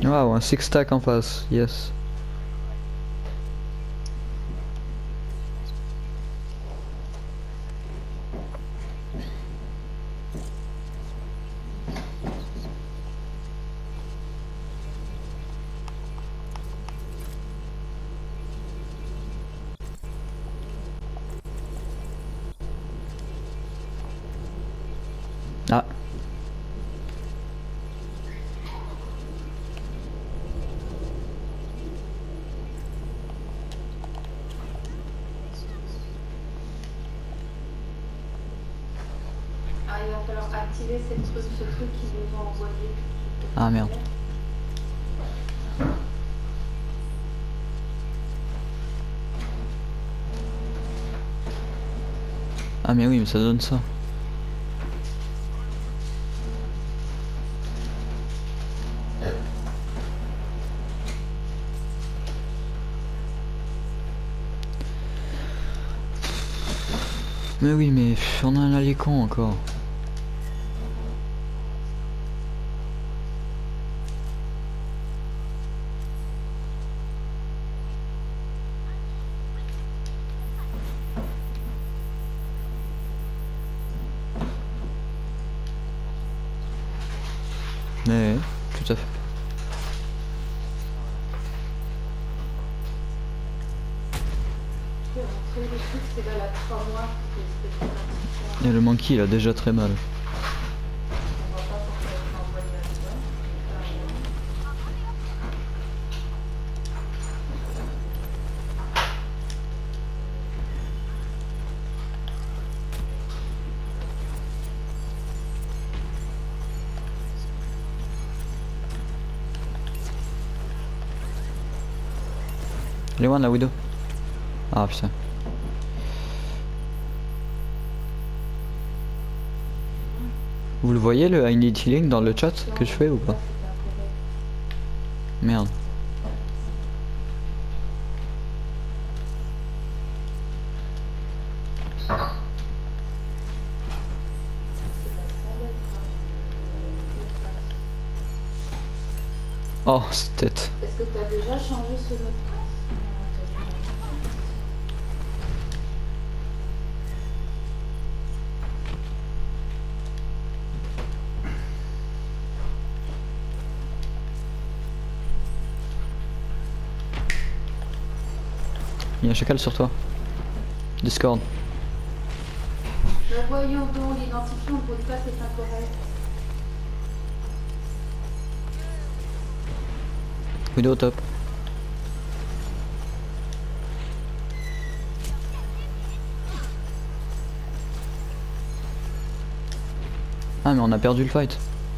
Waouh, un six stack en face, yes. Ah. Ah, il va falloir activer ce truc qu'ils nous ont envoyé. Ah merde. Ah mais oui, mais ça donne ça. Mais oui, mais on a un allié con encore. Mais tout à fait. C'est là, 3 mois. Et le monkey il a déjà très mal. On voit pas pourquoi il m'a envoyé là-dedans. Les one la widow. Ah putain. Vous le voyez le I need healing dans le chat que je fais ou pas? Merde. Oh, cette tête. Est-ce que tu as déjà changé ce mot de passe? Il y a un chacal sur toi. Discord. Mais voyons donc, l'identifiant, le mot de passe est incorrect. Widow top. Ah mais on a perdu le fight.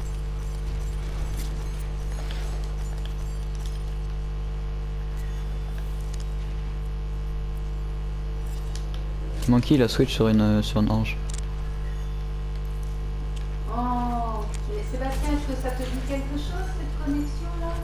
Monkey il a switch sur une ange. Oh, mais Sébastien, est-ce que ça te dit quelque chose, cette connexion-là?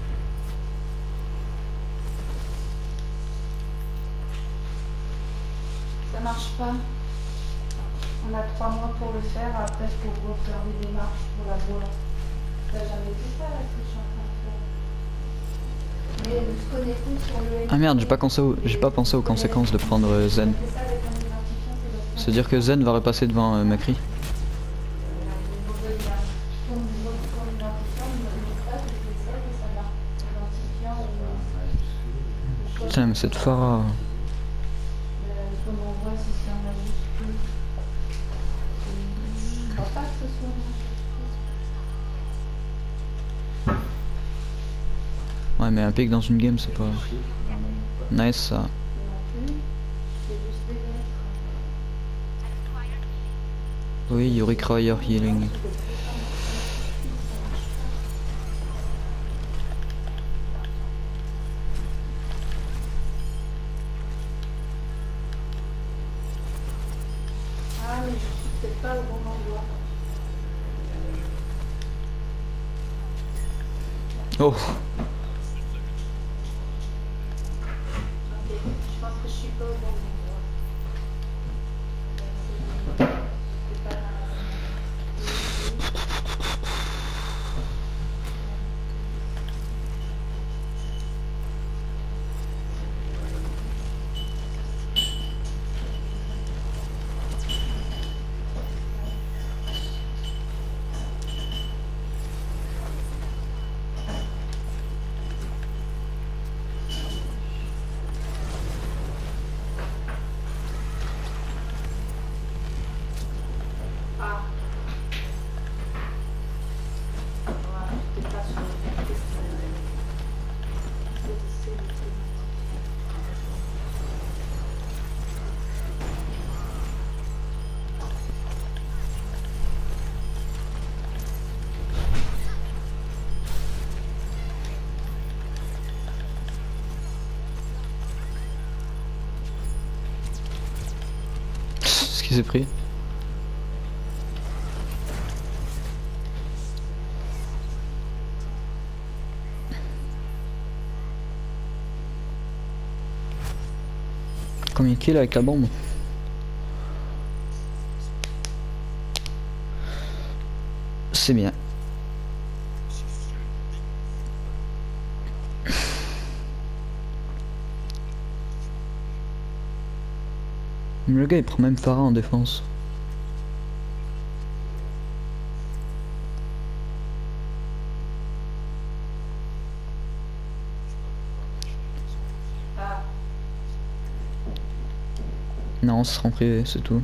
Ça marche pas. On a 3 mois pour le faire, après il faut refaire des démarches pour la voir. T'as jamais vu ça, là, ce que je suis en train de faire? Mais de se connecter sur le... Ah merde, j'ai pas pensé aux conséquences de prendre Zen. C'est-à-dire que Zen va repasser devant Macri. Putain mais cette Farah... Ouais mais un pic dans une game c'est pas... Nice ça. Oui, you require healing. Ah mais je suis peut-être pas au bon endroit. Oh. Ok, je pense que je suis pas au bon endroit. C'est pas dans la... qui s'est pris? Combien de kills avec la bombe? C'est bien. Le gars il prend même Farah en défense. Ah, Non, ce sera en privé, c'est tout.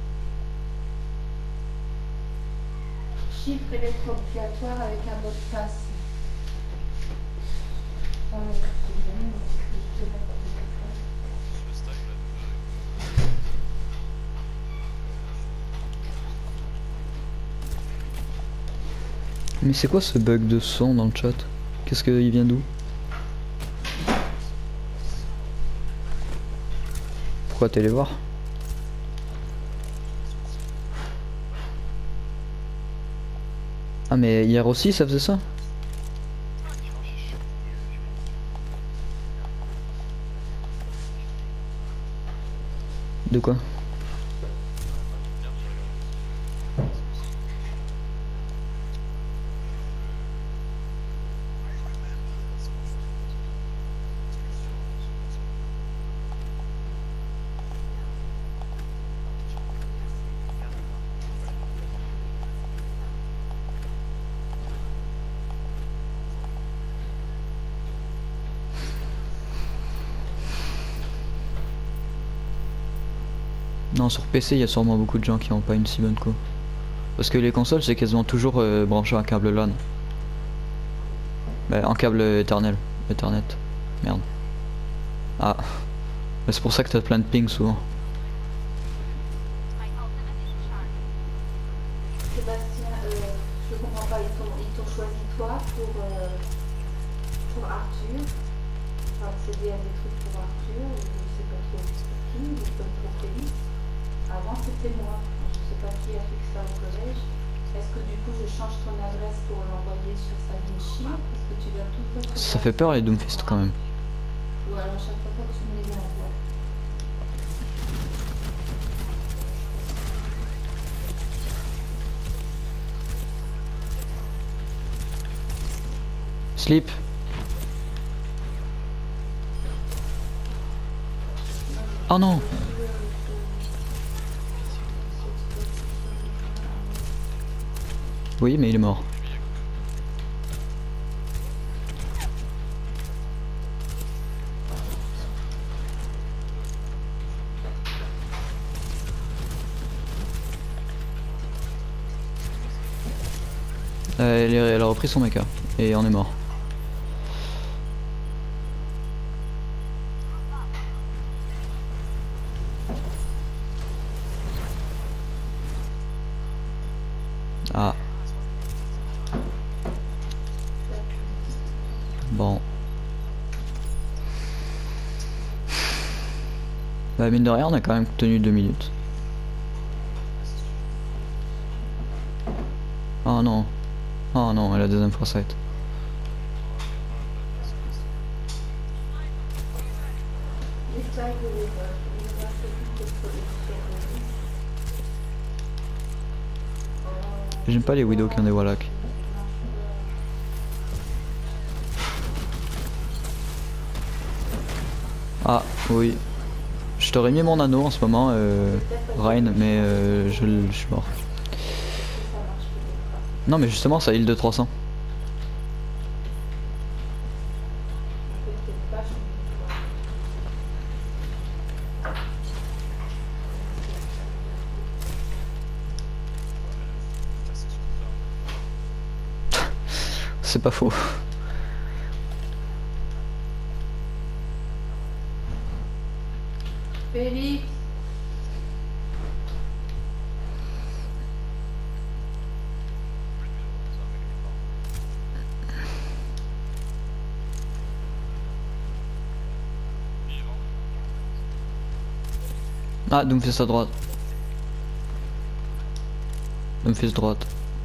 chiffre électro-obligatoire avec un mot de passe. Ah, mais c'est bien, je te mets pas de Mais c'est quoi ce bug de son dans le chat? Qu'est-ce qu'il vient d'où? Pourquoi t'es allé voir? Ah mais hier aussi ça faisait ça? De quoi? Non, sur PC il y a sûrement beaucoup de gens qui n'ont pas une si bonne co. Parce que les consoles c'est quasiment toujours branché à un câble LAN. Bah, en câble Ethernet. Merde. Ah. Mais c'est pour ça que t'as plein de ping souvent. Sébastien, je comprends pas, ils t'ont choisi toi pour Arthur, pour accéder à des trucs pour Arthur, ou je sais pas trop pour qui, ou comme pour Félix. Avant c'était moi, je sais pas qui a fait ça au collège. Est-ce que du coup je change ton adresse pour l'envoyer sur sa Vinci? Parce que tu dois tout recevoir. Ça fait peur les Doomfist quand même. Ou alors chaque fois que tu me les envoies. Sleep. Oh non. Oui mais il est mort. Elle a repris son mecha et on est mort. Ah. Bon. Bah mine de rien on a quand même tenu 2 minutes. Oh non. Oh non, elle a deuxième foresight. J'aime pas les widows qui ont des wallachs. Ah oui. Je t'aurais mis mon anneau en ce moment, Ryan, mais je suis mort. Non mais justement ça heal de 300. C'est pas faux. Félix. Ah, donc c'est sa droite. Memphis droite.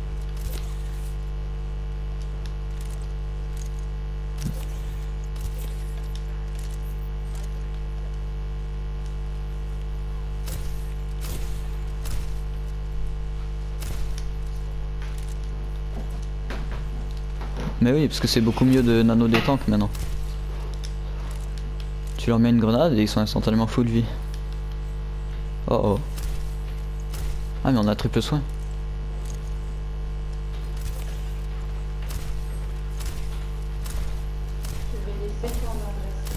Mais oui, parce que c'est beaucoup mieux de nano des tanks maintenant. Tu leur mets une grenade et ils sont instantanément full vie. Oh oh. Ah mais on a triple soin. Je vais laisser ton adresse.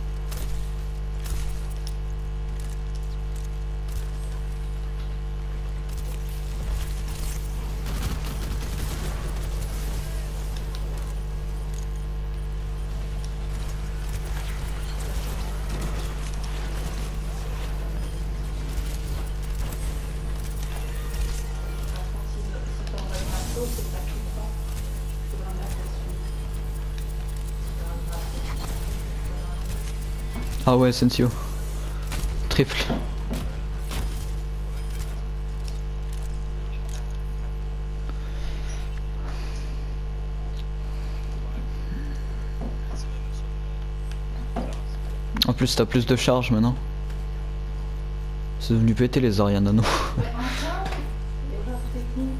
Si t'envoies le matos, c'est pas tout le temps. Il faudra mettre la suite. Ah ouais, Sensio. Triple. En plus t'as plus de charge maintenant. C'est devenu péter les Ariane Nano. Erreur technique.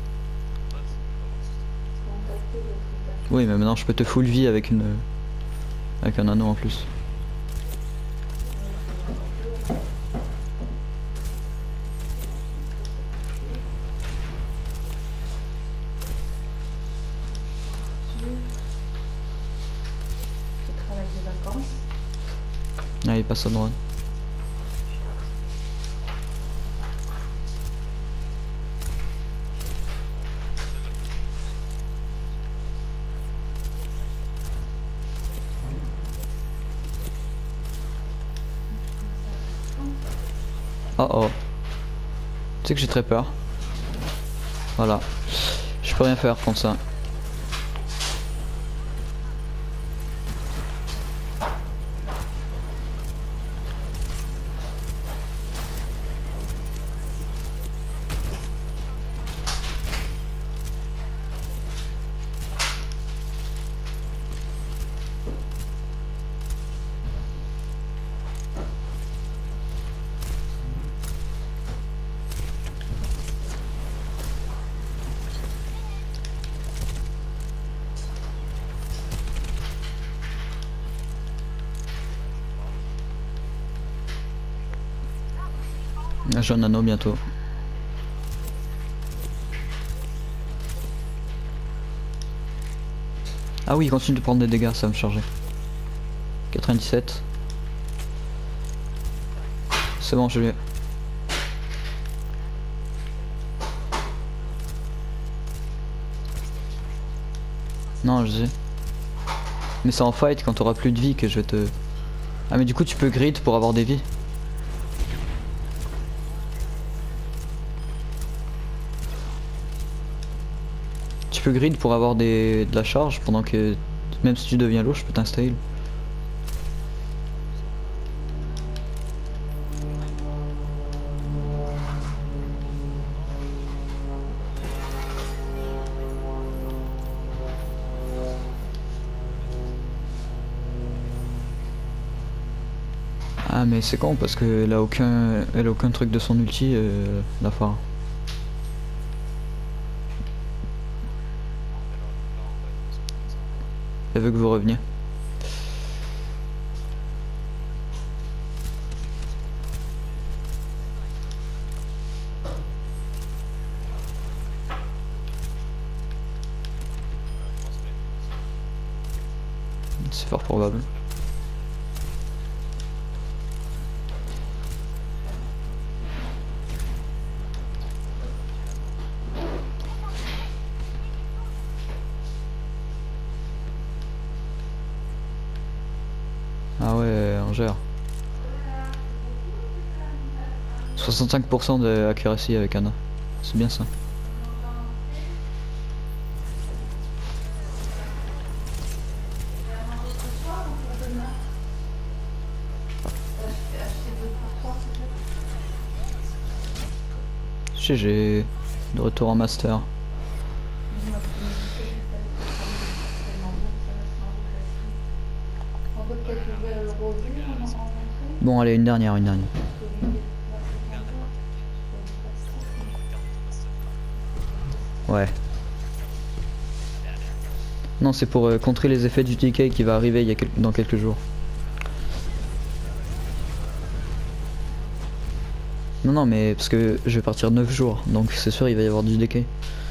Contacter le truc. Oui mais maintenant je peux te full vie avec une avec un anneau en plus. Je travaille des vacances. Ah il passe à droite. Oh oh. Tu sais que j'ai très peur. Voilà. Je peux rien faire contre ça. J'ai un anneau bientôt. Ah oui, il continue de prendre des dégâts, ça va me charger. 97. C'est bon, je l'ai. Non, je sais. Mais c'est en fight quand t'auras plus de vie que je vais te... Ah mais du coup tu peux grid pour avoir des vies. Tu peux grid pour avoir de la charge pendant que... Même si tu deviens lourd, je peux t'installer. Ah mais c'est con parce qu'elle a aucun truc de son ulti, la phare. Elle veut que vous reveniez. C'est fort probable. Ah ouais, on gère. 65% de accuracy avec Anna. C'est bien ça. GG. de retour en master. Bon allez, une dernière. Ouais. Non, c'est pour contrer les effets du decay qui va arriver dans quelques jours. Non, mais parce que je vais partir 9 jours, donc c'est sûr il va y avoir du decay.